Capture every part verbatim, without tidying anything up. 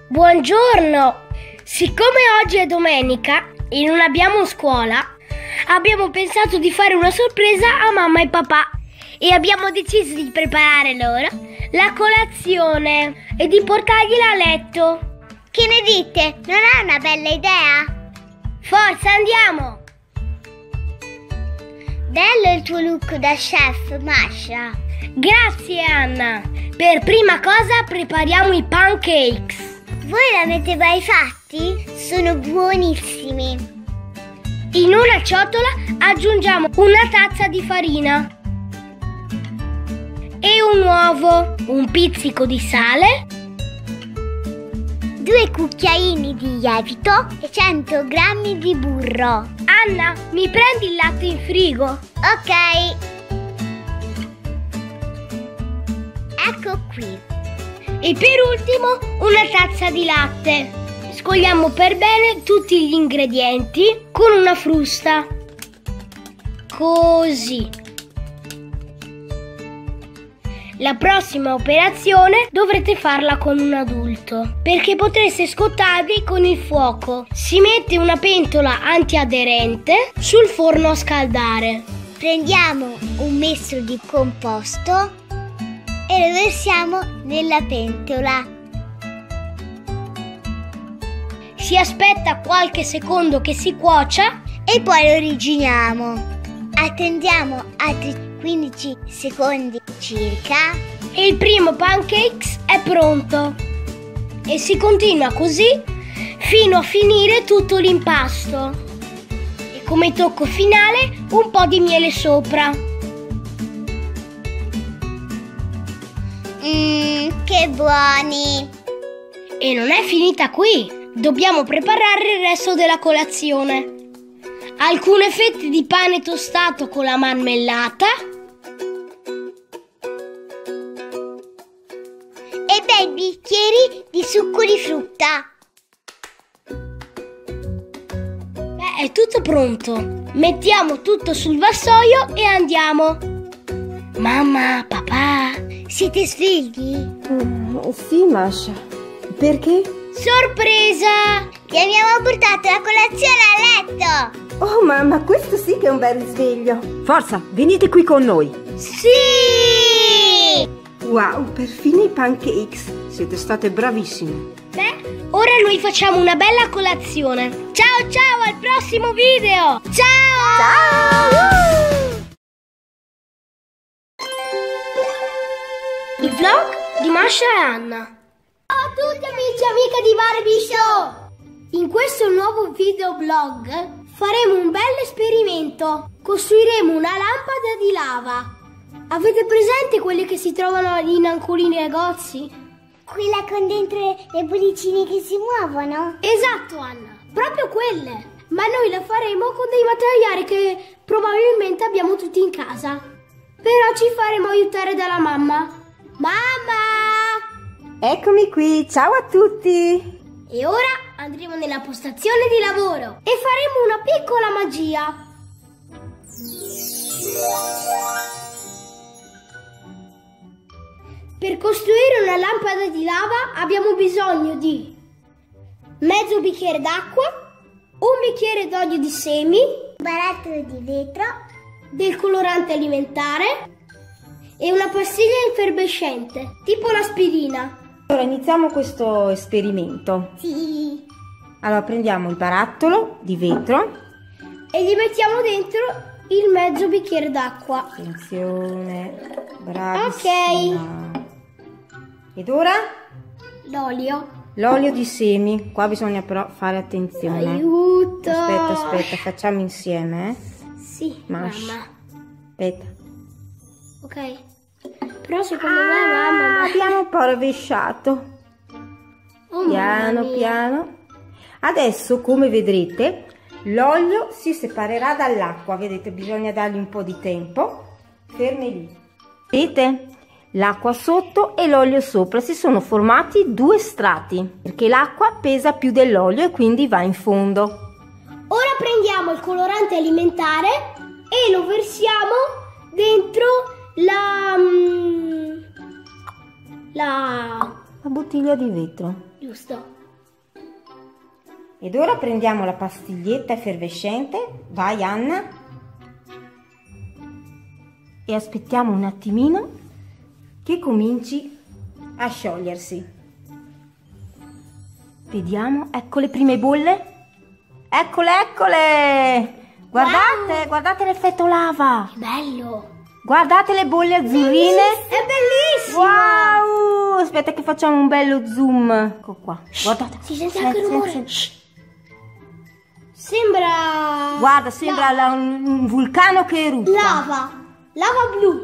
Buongiorno! Siccome oggi è domenica e non abbiamo scuola, abbiamo pensato di fare una sorpresa a mamma e papà e abbiamo deciso di preparare loro la colazione e di portargliela a letto. Che ne dite? Non è una bella idea? Forza, andiamo! Bello il tuo look da chef, Masha. Grazie, Anna. Per prima cosa prepariamo i pancakes. Voi l'avete mai fatti? Sono buonissimi. In una ciotola aggiungiamo una tazza di farina e un uovo, un pizzico di sale, due cucchiaini di lievito e cento grammi di burro. Anna, mi prendi il latte in frigo? Ok. Ecco qui. E per ultimo una tazza di latte. Scogliamo per bene tutti gli ingredienti con una frusta. Così. La prossima operazione dovrete farla con un adulto, perché potreste scottarli con il fuoco. Si mette una pentola antiaderente sul forno a scaldare. Prendiamo un misto di composto e lo versiamo nella pentola. Si aspetta qualche secondo che si cuocia e poi lo rigiriamo. Attendiamo altri quindici secondi circa e il primo pancakes è pronto. E si continua così fino a finire tutto l'impasto. E come tocco finale un po' di miele sopra. Mmm, che buoni! E non è finita qui. Dobbiamo preparare il resto della colazione. Alcune fette di pane tostato con la marmellata e bei bicchieri di succo di frutta. Beh, è tutto pronto. Mettiamo tutto sul vassoio e andiamo. Mamma, papà, siete svegli? Mm, sì, Masha. Perché? Sorpresa! Vi abbiamo portato la colazione a letto! Oh mamma, questo sì che è un bel risveglio. Forza, venite qui con noi. Sì! Wow, perfino i pancakes. Siete state bravissime. Beh, ora noi facciamo una bella colazione. Ciao ciao, al prossimo video! Ciao! Ciao! Il vlog di Masha e Anna. Ciao a tutti amici e amiche di Barbie Show! In questo nuovo videoblog faremo un bel esperimento. Costruiremo una lampada di lava. Avete presente quelle che si trovano in alcuni negozi? Quella con dentro le bollicine che si muovono? Esatto, Anna, proprio quelle. Ma noi la faremo con dei materiali che probabilmente abbiamo tutti in casa. Però ci faremo aiutare dalla mamma. Mamma! Eccomi qui, ciao a tutti! E ora andremo nella postazione di lavoro e faremo una piccola magia. Per costruire una lampada di lava abbiamo bisogno di mezzo bicchiere d'acqua, un bicchiere d'olio di semi, un barattolo di vetro, del colorante alimentare e una pastiglia effervescente, tipo l'aspirina. Allora iniziamo questo esperimento. Sì. Allora prendiamo il barattolo di vetro e gli mettiamo dentro il mezzo bicchiere d'acqua. Attenzione, bravissima. Ok. Ed ora? L'olio. L'olio di semi. Qua bisogna però fare attenzione. Aiuto. Aspetta, aspetta, facciamo insieme, eh? Sì, Masha. mamma. Aspetta. Ok. Però secondo Ah, me mamma... abbiamo un po' rovesciato. Oh, Piano, piano. Adesso, come vedrete, l'olio si separerà dall'acqua. Vedete, bisogna dargli un po' di tempo. Fermi lì. Vedete? L'acqua sotto e l'olio sopra. Si sono formati due strati, perché l'acqua pesa più dell'olio e quindi va in fondo. Ora prendiamo il colorante alimentare e lo versiamo dentro la... la... La bottiglia di vetro. giusto. Ed ora prendiamo la pastiglietta effervescente, vai Anna, e aspettiamo un attimino che cominci a sciogliersi. Vediamo, ecco le prime bolle, eccole, eccole! Guardate, wow. Guardate l'effetto lava! Che bello! Guardate le bolle azzurrine! È bellissimo! Wow! Aspetta che facciamo un bello zoom. Ecco qua, guardate. Si sente anche il rumore. Sembra... Guarda, sembra la, un, un vulcano che erutta. Lava! Lava blu!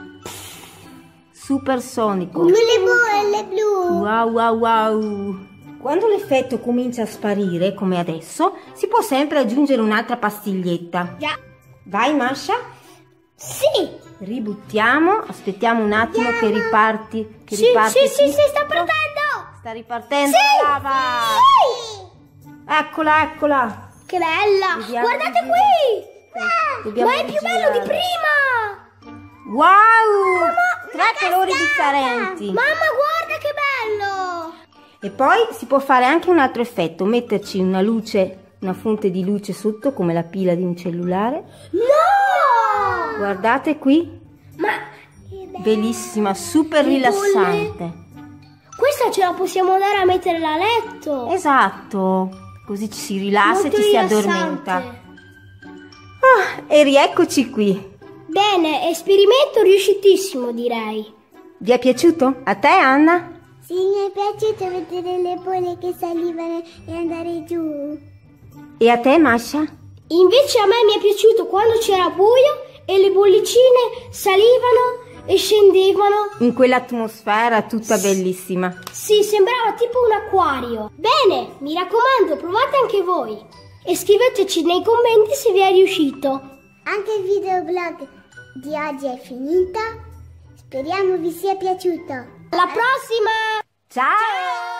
Supersonico. Con le bolle blu! Wow, wow, wow! Quando l'effetto comincia a sparire, come adesso, si può sempre aggiungere un'altra pastiglietta. Già. Vai Masha? Sì! Ributtiamo, aspettiamo un attimo Andiamo. che riparti. Che Sì, riparti sì, sì, sì, sta partendo! Sta ripartendo Sì! la lava! Sì! Eccola, eccola! Che bella! Vediamo Guardate di qui! Dobbiamo Ma è più bello di girare. prima! Wow! Tre colori differenti! Mamma, guarda che bello! E poi si può fare anche un altro effetto, metterci una luce, una fonte di luce sotto come la pila di un cellulare. No! Guardate qui, Ma bellissima, super Che rilassante. questa ce la possiamo andare a mettere a letto! Esatto, così ci si rilassa Molto e ci si rilassante. addormenta. Ah, e rieccoci qui. Bene, esperimento riuscitissimo, direi. Vi è piaciuto? A te Anna? Sì, mi è piaciuto vedere le bolle che salivano e andare giù. E a te Masha? Invece a me mi è piaciuto quando c'era buio e le bollicine salivano e scendevano. In quell'atmosfera tutta bellissima. Sì, sembrava tipo un acquario. Bene, mi raccomando, provate anche voi. E scriveteci nei commenti se vi è riuscito. Anche il videoblog di oggi è finito. Speriamo vi sia piaciuto. Alla prossima! Ciao!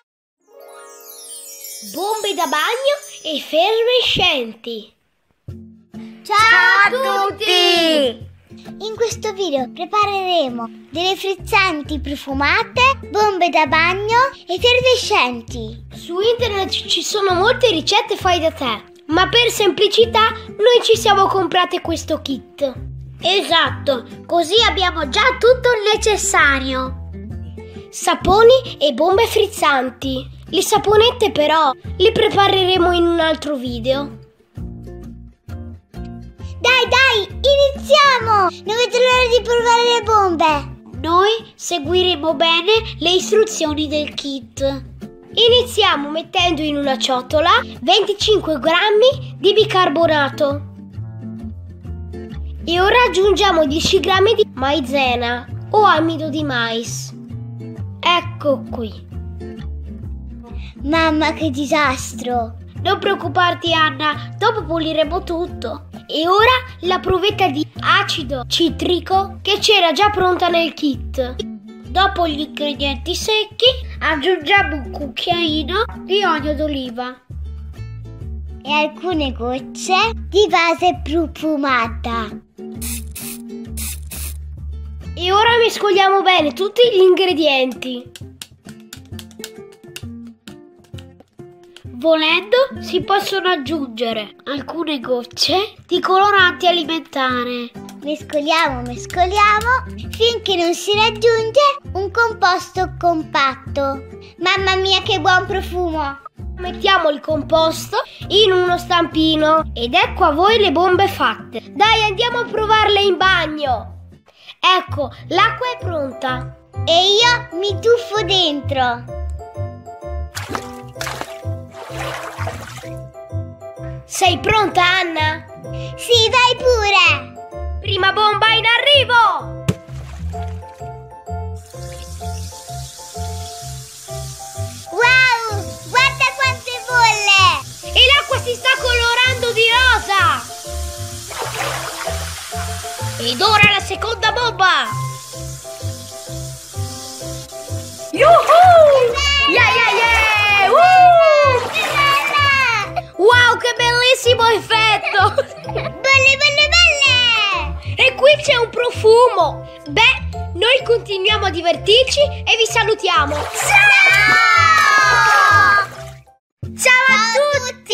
Bombe da bagno effervescenti. Ciao a tutti! In questo video prepareremo delle frizzanti profumate, bombe da bagno effervescenti. Su internet ci sono molte ricette fai da te, ma per semplicità noi ci siamo comprate questo kit. Esatto, così abbiamo già tutto il necessario. Saponi e bombe frizzanti. Le saponette però le prepareremo in un altro video. Dai, dai, iniziamo! Non vedo l'ora di provare le bombe. Noi seguiremo bene le istruzioni del kit. Iniziamo mettendo in una ciotola venticinque grammi di bicarbonato. E ora aggiungiamo dieci grammi di maizena o amido di mais. Ecco qui. Mamma, che disastro! Non preoccuparti Anna, dopo puliremo tutto. E ora la pruvetta di acido citrico che c'era già pronta nel kit. Dopo gli ingredienti secchi aggiungiamo un cucchiaino di olio d'oliva. E alcune gocce di base profumata. E ora mescoliamo bene tutti gli ingredienti. Volendo si possono aggiungere alcune gocce di colorante alimentare. Mescoliamo, mescoliamo finché non si raggiunge un composto compatto. Mamma mia, che buon profumo! Mettiamo il composto in uno stampino ed ecco a voi le bombe fatte. Dai, andiamo a provarle in bagno. Ecco, l'acqua è pronta. E io mi tuffo dentro. Sei pronta, Anna? Sì, vai pure! Prima bomba in arrivo! Wow! Guarda quante bolle! E l'acqua si sta colorando di rosa! Ed ora la seconda bomba! Yuhu! Yeah, yeah, yeah! Woo! Che bella! Wow, che bellissimo effetto! Bolle, bolle, bolle! E qui c'è un profumo! Beh, noi continuiamo a divertirci e vi salutiamo! Ciao! Ciao a tutti!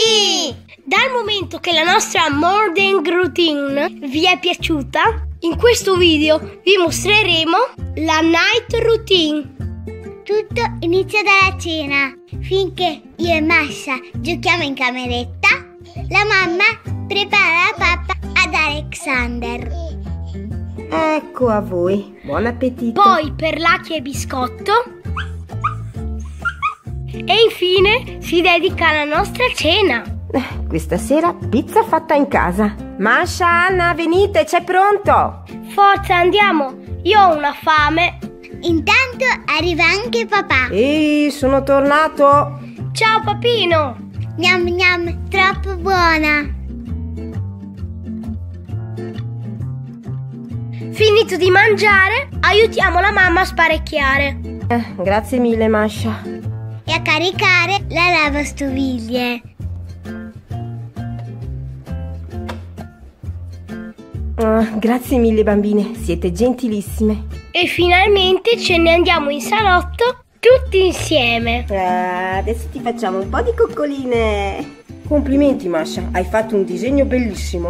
Sì! Dal momento che la nostra morning routine vi è piaciuta, in questo video vi mostreremo la night routine. Tutto inizia dalla cena. Finché io e Masha giochiamo in cameretta, la mamma prepara la pappa ad Alexander. Ecco a voi, buon appetito. Poi per Lucky e biscotto. E infine si dedica alla nostra cena. Eh, questa sera pizza fatta in casa. Masha, Anna, venite, c'è pronto. Forza, andiamo, io ho una fame. Intanto arriva anche papà. Ehi, sono tornato. Ciao papino. Gnam gnam, troppo buona. Finito di mangiare, aiutiamo la mamma a sparecchiare. Eh, grazie mille, Masha. E a caricare la lavastoviglie. Ah, grazie mille bambine, siete gentilissime. E finalmente ce ne andiamo in salotto tutti insieme. Ah, adesso ti facciamo un po' di coccoline. Complimenti Masha, hai fatto un disegno bellissimo.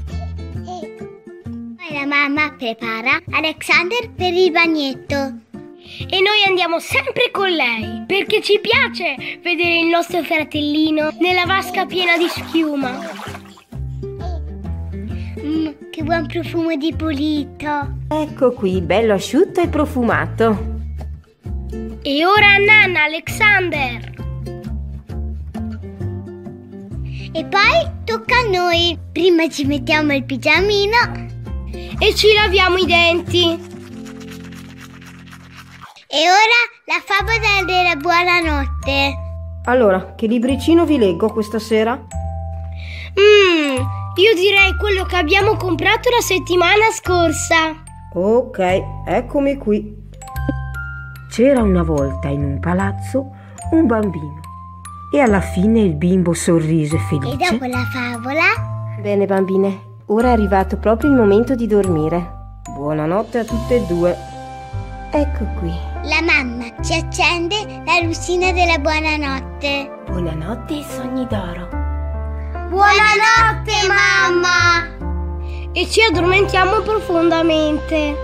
Poi la mamma prepara Alexander per il bagnetto. E noi andiamo sempre con lei, perché ci piace vedere il nostro fratellino nella vasca piena di schiuma. Mmm, che buon profumo di pulito. Ecco qui, bello asciutto e profumato. E ora Nanna, Alexander. E poi tocca a noi. Prima ci mettiamo il pigiamino e ci laviamo i denti. E ora la favola della buonanotte. Allora, che libricino vi leggo questa sera? Mmm, io direi quello che abbiamo comprato la settimana scorsa. Ok, eccomi qui. C'era una volta in un palazzo un bambino e alla fine il bimbo sorrise felice. E dopo la favola? Bene bambine, ora è arrivato proprio il momento di dormire. Buonanotte a tutte e due. Ecco qui. La mamma ci accende la lucina della buonanotte. Buonanotte e sogni d'oro. Buonanotte mamma! E ci addormentiamo profondamente.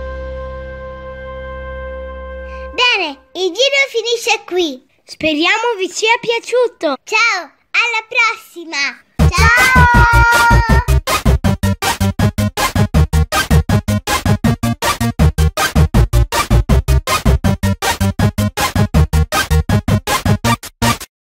Bene, il giro finisce qui. Speriamo vi sia piaciuto. Ciao, alla prossima! Ciao!